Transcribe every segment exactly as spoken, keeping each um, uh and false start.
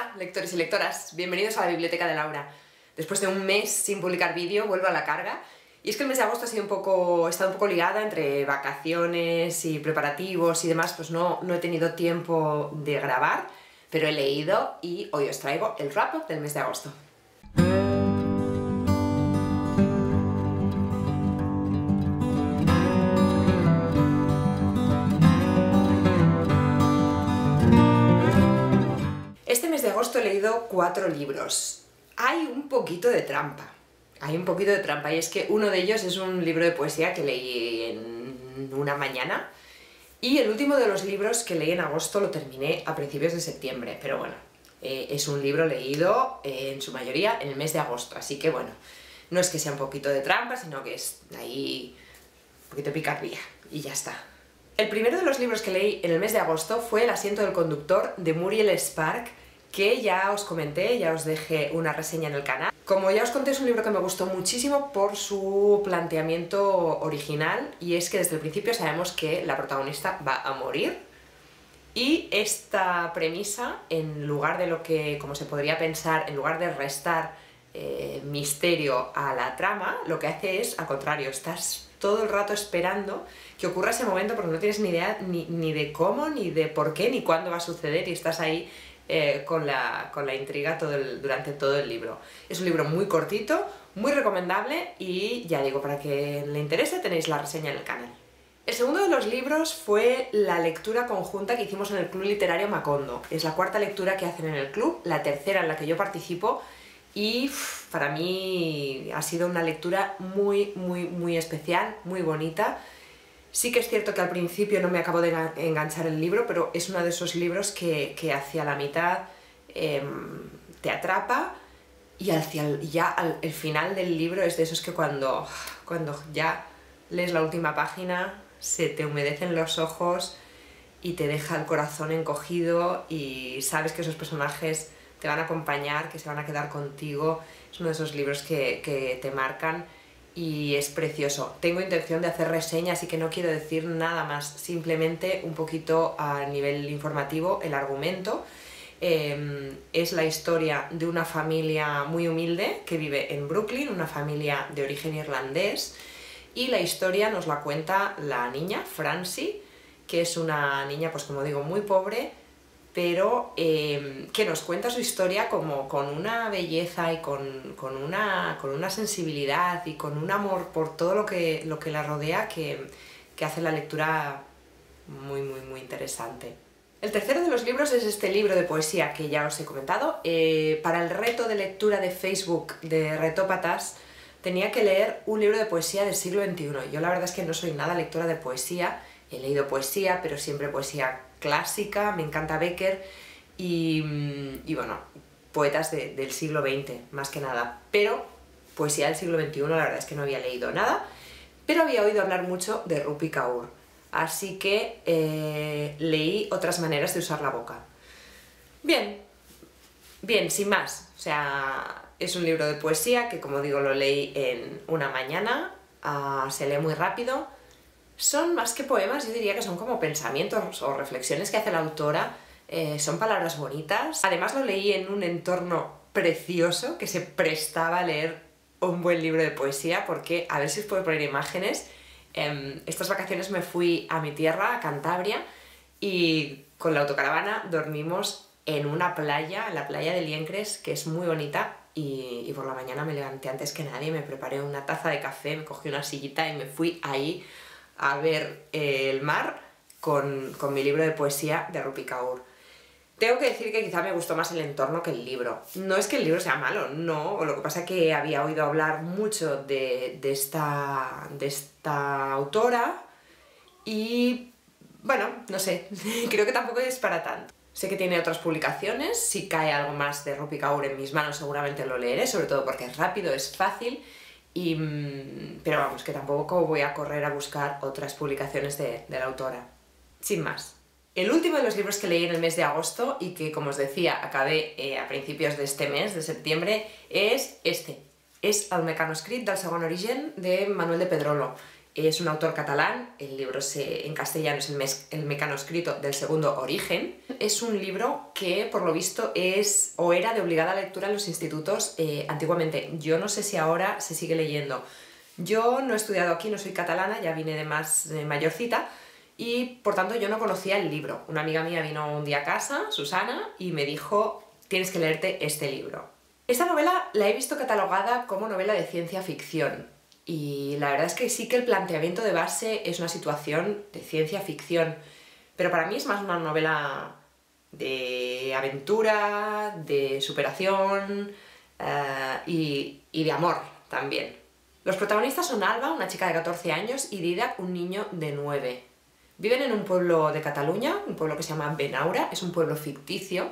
Hola, lectores y lectoras, bienvenidos a la Biblioteca de Laura. Después de un mes sin publicar vídeo, vuelvo a la carga. Y es que el mes de agosto ha sido un poco, he estado un poco ligada entre vacaciones y preparativos y demás, pues no, no he tenido tiempo de grabar, pero he leído y hoy os traigo el wrap-up del mes de agosto. Este mes de agosto he leído cuatro libros. Hay un poquito de trampa. Hay un poquito de trampa y es que uno de ellos es un libro de poesía que leí en una mañana y el último de los libros que leí en agosto lo terminé a principios de septiembre, pero bueno, eh, es un libro leído eh, en su mayoría en el mes de agosto, así que bueno, no es que sea un poquito de trampa, sino que es ahí un poquito de picardía y ya está. El primero de los libros que leí en el mes de agosto fue El asiento del conductor de Muriel Spark, que ya os comenté, ya os dejé una reseña en el canal. Como ya os conté, es un libro que me gustó muchísimo por su planteamiento original, y es que desde el principio sabemos que la protagonista va a morir, y esta premisa, en lugar de lo que, como se podría pensar, en lugar de restar eh, misterio a la trama, lo que hace es, al contrario, estás todo el rato esperando que ocurra ese momento porque no tienes ni idea ni, ni de cómo, ni de por qué, ni cuándo va a suceder, y estás ahí Eh, con, la, con la intriga todo el, durante todo el libro. Es un libro muy cortito, muy recomendable y ya digo, para que le interese tenéis la reseña en el canal. El segundo de los libros fue la lectura conjunta que hicimos en el Club Literario Macondo. Es la cuarta lectura que hacen en el club, la tercera en la que yo participo, y uff, para mí ha sido una lectura muy, muy, muy especial, muy bonita. Sí que es cierto que al principio no me acabó de enganchar el libro, pero es uno de esos libros que, que hacia la mitad eh, te atrapa y hacia el, ya al el final del libro es de esos que cuando, cuando ya lees la última página se te humedecen los ojos y te deja el corazón encogido y sabes que esos personajes te van a acompañar, que se van a quedar contigo. Es uno de esos libros que, que te marcan. Y es precioso. Tengo intención de hacer reseña, así que no quiero decir nada más, simplemente un poquito a nivel informativo el argumento. Eh, es la historia de una familia muy humilde que vive en Brooklyn, una familia de origen irlandés, y la historia nos la cuenta la niña, Francie, que es una niña, pues como digo, muy pobre, pero eh, que nos cuenta su historia como con una belleza y con, con, una, con una sensibilidad y con un amor por todo lo que, lo que la rodea que, que hace la lectura muy, muy, muy interesante. El tercero de los libros es este libro de poesía que ya os he comentado. Eh, para el reto de lectura de Facebook de Retópatas tenía que leer un libro de poesía del siglo veintiuno. Yo la verdad es que no soy nada lectora de poesía, he leído poesía, pero siempre poesía clásica, me encanta Becker y, y bueno, poetas de, del siglo veinte, más que nada, pero poesía del siglo veintiuno la verdad es que no había leído nada, pero había oído hablar mucho de Rupi Kaur, así que eh, leí Otras maneras de usar la boca. Bien, bien, sin más, o sea, es un libro de poesía que, como digo, lo leí en una mañana, uh, se lee muy rápido. Son más que poemas, yo diría que son como pensamientos o reflexiones que hace la autora, eh, son palabras bonitas. Además lo leí en un entorno precioso que se prestaba a leer un buen libro de poesía, porque, a ver si os puedo poner imágenes, eh, estas vacaciones me fui a mi tierra, a Cantabria, y con la autocaravana dormimos en una playa, en la playa de Liencres, que es muy bonita, y, y por la mañana me levanté antes que nadie, me preparé una taza de café, me cogí una sillita y me fui ahí a ver eh, el mar con, con mi libro de poesía de Rupi Kaur. Tengo que decir que quizá me gustó más el entorno que el libro. No es que el libro sea malo, no, lo que pasa es que había oído hablar mucho de, de, esta, de esta autora y, bueno, no sé, creo que tampoco es para tanto. Sé que tiene otras publicaciones, si cae algo más de Rupi Kaur en mis manos seguramente lo leeré, sobre todo porque es rápido, es fácil. Y, pero vamos, que tampoco voy a correr a buscar otras publicaciones de, de la autora. Sin más. El último de los libros que leí en el mes de agosto y que, como os decía, acabé eh, a principios de este mes, de septiembre, es este. Es El mecanoscrit del segon origen de Manuel de Pedrolo. es un autor catalán, el libro se, en castellano es el, mes, el mecanoscrito del segundo origen. Es un libro que por lo visto es o era de obligada lectura en los institutos eh, antiguamente. Yo no sé si ahora se sigue leyendo. Yo no he estudiado aquí, no soy catalana, ya vine de más eh, mayorcita y por tanto yo no conocía el libro. Una amiga mía vino un día a casa, Susana, y me dijo tienes que leerte este libro. Esta novela la he visto catalogada como novela de ciencia ficción. Y la verdad es que sí que el planteamiento de base es una situación de ciencia ficción, pero para mí es más una novela de aventura, de superación uh, y, y de amor también. Los protagonistas son Alba, una chica de catorce años, y Dídac, un niño de nueve. Viven en un pueblo de Cataluña, un pueblo que se llama Benaura, es un pueblo ficticio,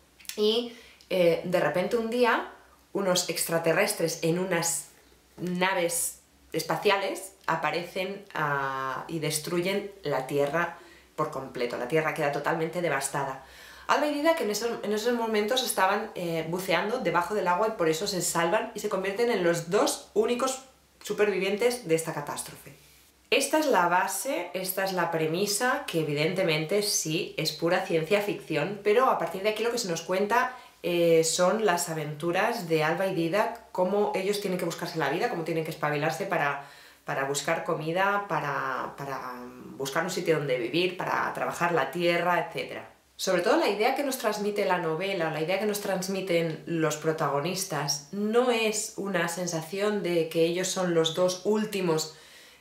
y eh, de repente un día unos extraterrestres en unas naves espaciales aparecen uh, y destruyen la Tierra por completo. La Tierra queda totalmente devastada. Alba y Dídac en esos, en esos momentos estaban eh, buceando debajo del agua y por eso se salvan y se convierten en los dos únicos supervivientes de esta catástrofe. Esta es la base, esta es la premisa, que evidentemente sí es pura ciencia ficción, pero a partir de aquí lo que se nos cuenta Eh, son las aventuras de Alba y Dídac, cómo ellos tienen que buscarse la vida, cómo tienen que espabilarse para, para buscar comida, para, para buscar un sitio donde vivir, para trabajar la tierra, etcétera. Sobre todo la idea que nos transmite la novela, la idea que nos transmiten los protagonistas, no es una sensación de que ellos son los dos últimos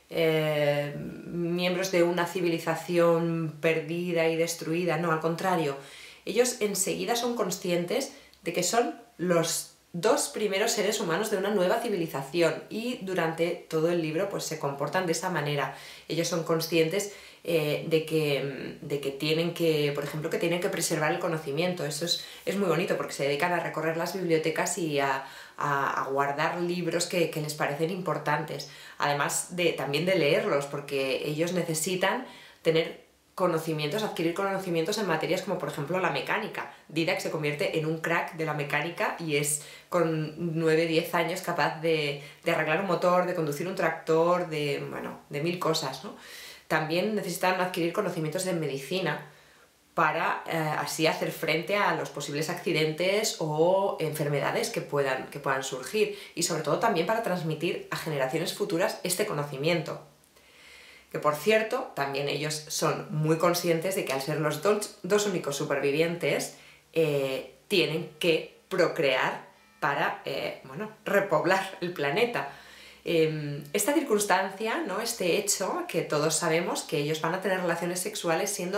eh, miembros de una civilización perdida y destruida, no, al contrario. Ellos enseguida son conscientes de que son los dos primeros seres humanos de una nueva civilización y durante todo el libro pues, se comportan de esa manera. Ellos son conscientes eh, de, que, de que tienen que, por ejemplo, que tienen que preservar el conocimiento. Eso es, es muy bonito porque se dedican a recorrer las bibliotecas y a, a, a guardar libros que, que les parecen importantes. Además de, también de leerlos, porque ellos necesitan tener conocimientos, adquirir conocimientos en materias como por ejemplo la mecánica. Dídac se convierte en un crack de la mecánica y es con nueve a diez años capaz de, de arreglar un motor, de conducir un tractor, de, bueno, de mil cosas, ¿no? También necesitan adquirir conocimientos de medicina para eh, así hacer frente a los posibles accidentes o enfermedades que puedan, que puedan surgir y sobre todo también para transmitir a generaciones futuras este conocimiento. Que por cierto, también ellos son muy conscientes de que al ser los dos, dos únicos supervivientes, eh, tienen que procrear para eh, bueno, repoblar el planeta. Eh, esta circunstancia, ¿no? Este hecho, que todos sabemos que ellos van a tener relaciones sexuales siendo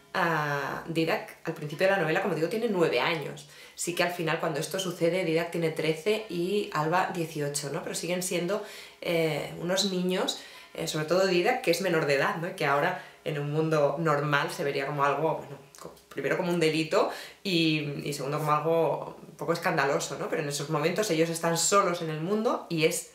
uh, Dídac, al principio de la novela, como digo, tiene nueve años. Sí que al final, cuando esto sucede, Dídac tiene trece y Alba dieciocho, ¿no? Pero siguen siendo eh, unos niños. Eh, sobre todo Dídac, que es menor de edad, ¿no? Y que ahora en un mundo normal se vería como algo, bueno, primero como un delito y, y segundo como algo un poco escandaloso, ¿no? Pero en esos momentos ellos están solos en el mundo y es,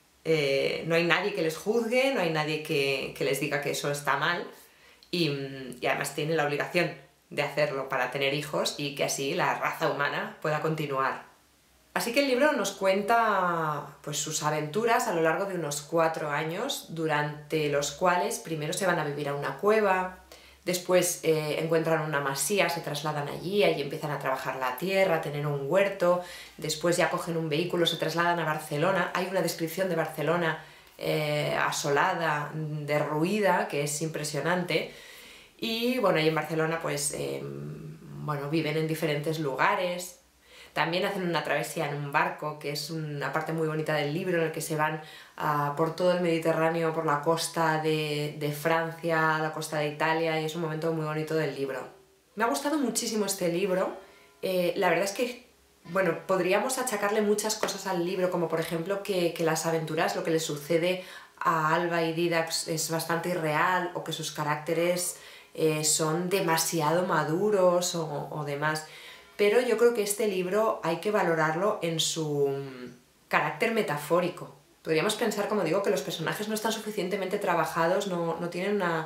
eh, no hay nadie que les juzgue, no hay nadie que, que les diga que eso está mal y, y además tienen la obligación de hacerlo para tener hijos y que así la raza humana pueda continuar. Así que el libro nos cuenta pues, sus aventuras a lo largo de unos cuatro años, durante los cuales primero se van a vivir a una cueva, después eh, encuentran una masía, se trasladan allí, allí empiezan a trabajar la tierra, a tener un huerto, después ya cogen un vehículo, se trasladan a Barcelona. Hay una descripción de Barcelona eh, asolada, derruida, que es impresionante, y bueno, ahí en Barcelona pues, eh, bueno, viven en diferentes lugares. También hacen una travesía en un barco, que es una parte muy bonita del libro, en el que se van uh, por todo el Mediterráneo, por la costa de, de Francia, la costa de Italia, y es un momento muy bonito del libro. Me ha gustado muchísimo este libro. Eh, la verdad es que, bueno, podríamos achacarle muchas cosas al libro, como por ejemplo que, que las aventuras, lo que les sucede a Alba y Dídac es bastante irreal, o que sus caracteres eh, son demasiado maduros o, o demás. Pero yo creo que este libro hay que valorarlo en su carácter metafórico. Podríamos pensar, como digo, que los personajes no están suficientemente trabajados, no, no tienen una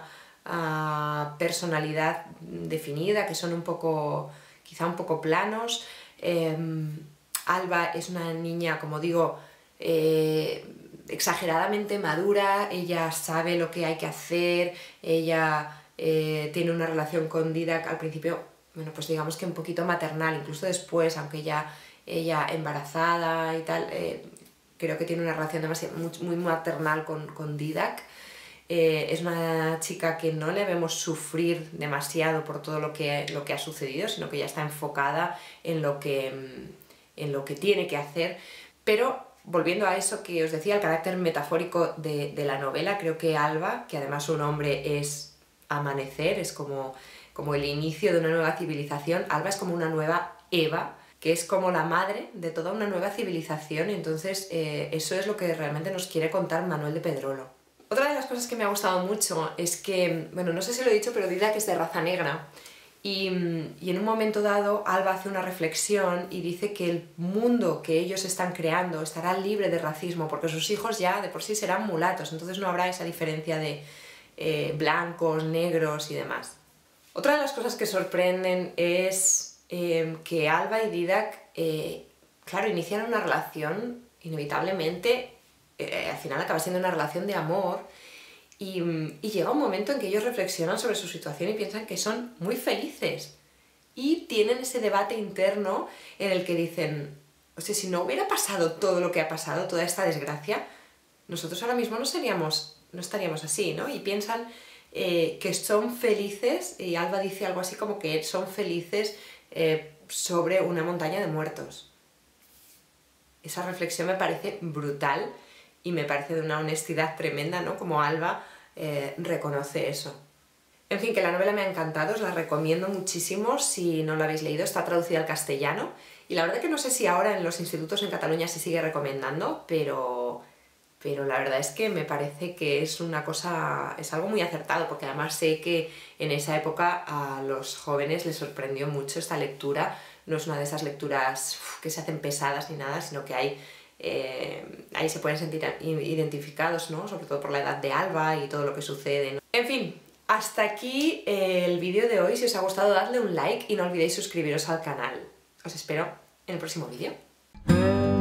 uh, personalidad definida, que son un poco, quizá un poco planos. Eh, Alba es una niña, como digo, eh, exageradamente madura, ella sabe lo que hay que hacer, ella eh, tiene una relación con Didac al principio, bueno, pues digamos que un poquito maternal, incluso después, aunque ya ella embarazada y tal, eh, creo que tiene una relación demasiado, muy, muy maternal con, con Didac. Eh, es una chica que no le vemos sufrir demasiado por todo lo que, lo que ha sucedido, sino que ya está enfocada en lo que, en lo que tiene que hacer. Pero volviendo a eso que os decía, el carácter metafórico de, de la novela, creo que Alba, que además su nombre es Amanecer, es como, como el inicio de una nueva civilización, Alba es como una nueva Eva, que es como la madre de toda una nueva civilización, y entonces eh, eso es lo que realmente nos quiere contar Manuel de Pedrolo. Otra de las cosas que me ha gustado mucho es que, bueno, no sé si lo he dicho, pero Didac es de raza negra y, y en un momento dado Alba hace una reflexión y dice que el mundo que ellos están creando estará libre de racismo porque sus hijos ya de por sí serán mulatos, entonces no habrá esa diferencia de eh, blancos, negros y demás. Otra de las cosas que sorprenden es eh, que Alba y Didac, eh, claro, inician una relación inevitablemente. Eh, al final acaba siendo una relación de amor y, y llega un momento en que ellos reflexionan sobre su situación y piensan que son muy felices y tienen ese debate interno en el que dicen, o sea, si no hubiera pasado todo lo que ha pasado, toda esta desgracia, nosotros ahora mismo no seríamos, no estaríamos así, ¿no? Y piensan eh, que son felices, y Alba dice algo así como que son felices eh, sobre una montaña de muertos. Esa reflexión me parece brutal y me parece de una honestidad tremenda, ¿no? Como Alba eh, reconoce eso. En fin, que la novela me ha encantado, os la recomiendo muchísimo si no la habéis leído, está traducida al castellano y la verdad que no sé si ahora en los institutos en Cataluña se sigue recomendando, pero, pero la verdad es que me parece que es una cosa, es algo muy acertado, porque además sé que en esa época a los jóvenes les sorprendió mucho esta lectura. No es una de esas lecturas uf, que se hacen pesadas ni nada, sino que hay Eh, ahí se pueden sentir identificados, ¿no? Sobre todo por la edad de Alba y todo lo que sucede, ¿no? En fin, hasta aquí el vídeo de hoy. Si os ha gustado, dadle un like y no olvidéis suscribiros al canal. Os espero en el próximo vídeo.